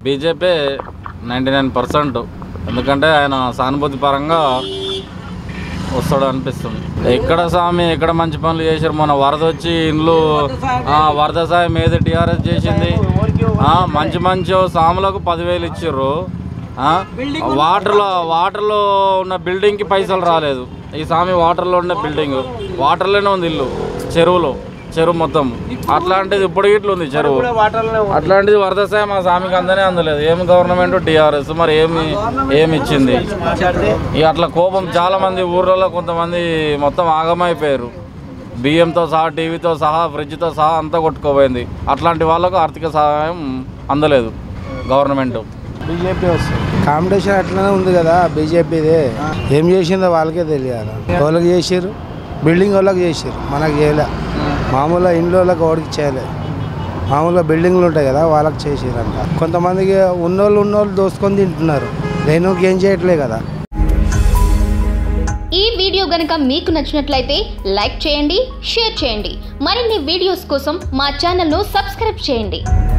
BJP 99%. ఎందుకంటే ఆయన సానుభూతి పరంగా వస్తాడు అనిపిస్తుంది. ఎక్కడ స్వామి ఎక్కడ మంచి పనులు చేశారు. మన వరద వచ్చి ఇండ్లు వరద సాయం ఏది టీఆర్ఎస్ చేసింది. మంచి మంచి సాములకు 10,000 ఇచ్చారు. వాటర్లో ఉన్న బిల్డింగ్కి పైసలు రాలేదు. ఈ స్వామి వాటర్లో ఉన్న బిల్డింగ్ వాటర్లోనే ఉంది ఇల్లు, చెరువు మొత్తం. అట్లాంటిది ఇప్పుడు ఇట్లా ఉంది చెరువు. అట్లాంటిది వరద సాయం మా స్వామికి అందలేదు. ఏమి గవర్నమెంట్ టీఆర్ఎస్ మరి ఏమి ఇచ్చింది. ఇక అట్లా కోపం చాలా మంది ఊర్లలో కొంతమంది మొత్తం ఆగమైపోయారు. బియ్యంతో సహా, టీవీతో సహా, ఫ్రిడ్జ్తో సహా అంతా కొట్టుకోపోయింది. అట్లాంటి వాళ్ళకు ఆర్థిక సహాయం అందలేదు గవర్నమెంట్. బీజేపీ వస్తుంది. కాంపిటీషన్ అట్లనే ఉంది కదా బీజేపీదే. ఏం చేసిందో వాళ్ళకే తెలియాలి. వాళ్ళకి చేసారు, బిల్డింగ్ వాళ్ళకి చేసారు, మనకు చేయలే. మామూలుగా ఇండ్ల వాళ్ళకి ఓడికి చేయలేదు. మామూలుగా బిల్డింగ్లు ఉంటాయి కదా వాళ్ళకి చేసారంట. కొంతమందికి ఉన్నోళ్ళు దోసుకొని తింటున్నారు, లేనోకి ఏం చేయట్లే కదా. ఈ వీడియో గనుక మీకు నచ్చినట్లయితే లైక్ చేయండి, షేర్ చేయండి. మరిన్ని వీడియోస్ కోసం మా ఛానల్ను సబ్స్క్రైబ్ చేయండి.